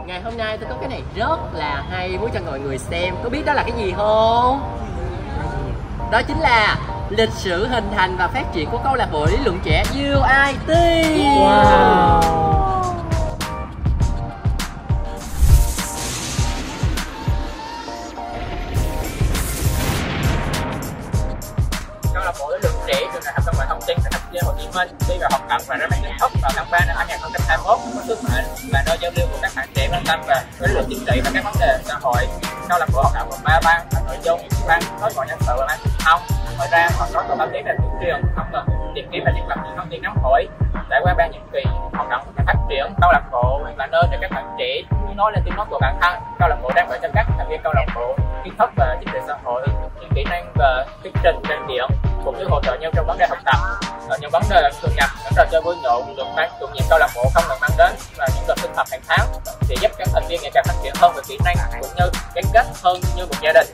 Ngày hôm nay tôi có cái này rất là hay muốn cho mọi người xem. Có biết đó là cái gì không? Đó chính là lịch sử hình thành và phát triển của câu lạc bộ lý luận trẻ UIT. Wow. Câu lạc bộ lý luận trẻ trường đại học công nghệ thông tin tại thành phố Hồ Chí Minh đi vào hoạt động và ra mắt chính thức vào tháng 3 năm 2021 với sứ mệnh là nơi giao lưu của các bạn trẻ quan tâm về lý luận chính trị và các vấn đề xã hội. Câu lạc bộ hoạt động gồm 3 ban: ban nội dung, ban đối ngoại nhân sự và ban truyền thông. Ngoài ra hoạt động còn báo chí và tuyên truyền, không ngừng tìm kiếm và diễn lập những thông tin nóng hổi. Trải qua 3 nhiệm kỳ hoạt động và phát triển, câu lạc bộ là nơi để các bạn trẻ nói lên tiếng nói của bản thân. Câu lạc bộ đang gợi cho các thành viên câu lạc bộ kiến thức về chính trị xã hội, những kỹ năng về thuyết trình, trình diễn, cũng như hỗ trợ nhau trong vấn đề học tập. Ở những vấn đề thường gặp, những trò chơi vui nhộn được ban chủ nhiệm câu lạc bộ không ngừng mang đến và những đợt sinh hoạt hàng tháng sẽ giúp các thành viên ngày càng phát triển hơn về kỹ năng cũng như gắn kết hơn như một gia đình.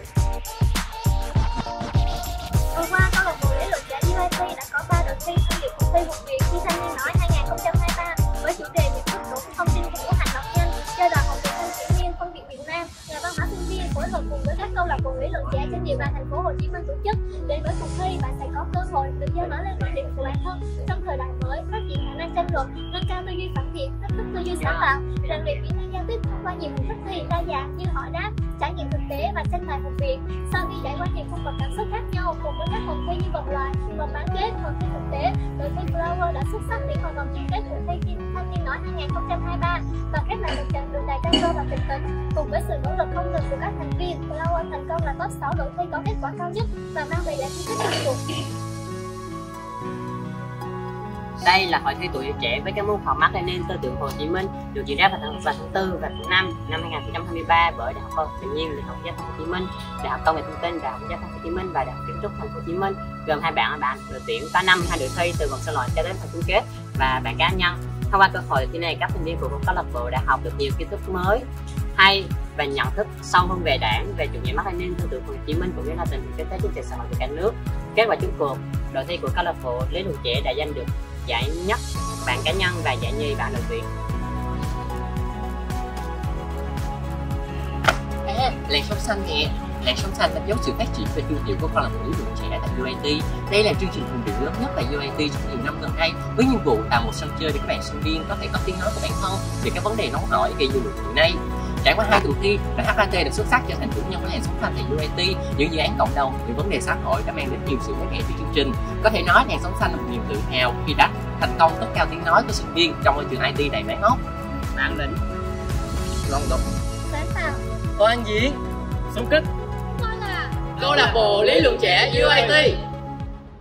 Vừa qua, câu lạc bộ lý luận trẻ UIT đã có 3 đợt thi tham dự cuộc thi Một Việt Thi Thanh niên nói 2023 với chủ đề nhận thức đủ thông tin của hành động nhanh do Đoàn Học viện Thanh thiếu niên Phân viện Việt Nam, Nhà văn hóa sinh viên phối hợp cùng với các câu lạc bộ lý luận trẻ trên địa bàn thành phố Hồ Chí Minh tổ chức. Đến với cuộc thi, bạn sẽ có cơ hội được gieo nói lên quan điểm của bản thân trong thời đại mới, phát triển khả năng tranh luận, nâng cao tư duy phản biện, thách thức tư duy sáng tạo, rèn luyện kỹ năng giao tiếp thông qua nhiều hình thức thi đa dạng như hỏi đáp, trải nghiệm thực tế và tranh tài học viện. Sau khi trải qua nhiều cung bậc cảm xúc khác nhau cùng với các vòng thi như vòng loại, vòng bán kết, vòng thi thực tế, đội thi Flower đã xuất sắc tiến vào vòng chung kết cuộc thi Thanh niên nói 2023 và khép lại một chặng đường đầy cam go và kịch tính. Cùng với sự nỗ lực không ngừng của các thành viên, Flower thành công là top 6 đội thi có kết quả cao nhất và mang về giải chung kết chung cuộc. Đây là hội thi tuổi trẻ với các môn học Mác Lênin tư tưởng Hồ Chí Minh được diễn ra vào tháng 4 và tháng 5 năm 2023 bởi Đại học Khoa học Tự nhiên, Đại học Giao thông Hồ Chí Minh, Đại học Công nghệ Thông tin, Đại học Giao thông Hồ Chí Minh và Đại học Kiến trúc Thành phố Hồ Chí Minh. Gồm 2 bảng đội tuyển có 52 đội thi từ vòng sơ loại cho đến vòng chung kết và bảng cá nhân. Thông qua cơ hội thi này, các thành viên của câu lạc bộ đã học được nhiều kiến thức mới hay và nhận thức sâu hơn về Đảng, về chủ nghĩa Mác Lênin, tư tưởng Hồ Chí Minh cũng như là tình hình kinh tế chính trị xã hội của cả nước. Kết quả chung cuộc, đội thi của câu lạc bộ lý luận trẻ đã giành được giải nhất bảng cá nhân và giải nhì bảng đội tuyển. Làn sóng xanh nè. Làn sóng xanh đánh dấu sự phát triển về thương hiệu của câu lạc bộ lý luận trẻ tại UIT. Đây là chương trình truyền biểu lớn nhất tại UIT trong nhiều năm gần đây, với nhiệm vụ tạo một sân chơi để các bạn sinh viên có thể có tiếng nói của bản thân về các vấn đề nóng hổi gây dư luận hiện nay. Trải qua 2 tuần thi, đội HAT đã xuất sắc trở thành chủ nhân của làn sóng xanh tại UIT. Những dự án cộng đồng, những vấn đề xã hội đã mang đến nhiều sự mới mẻ cho chương trình. Có thể nói làn sóng xanh là một niềm tự hào khi đã thành công cất cao tiếng nói của sinh viên trong môi trường IT đầy máy móc, bản lĩnh, loan đục, Sáng tạo, toàn diện, xung kích. tôi là Câu lạc bộ lý luận trẻ UIT.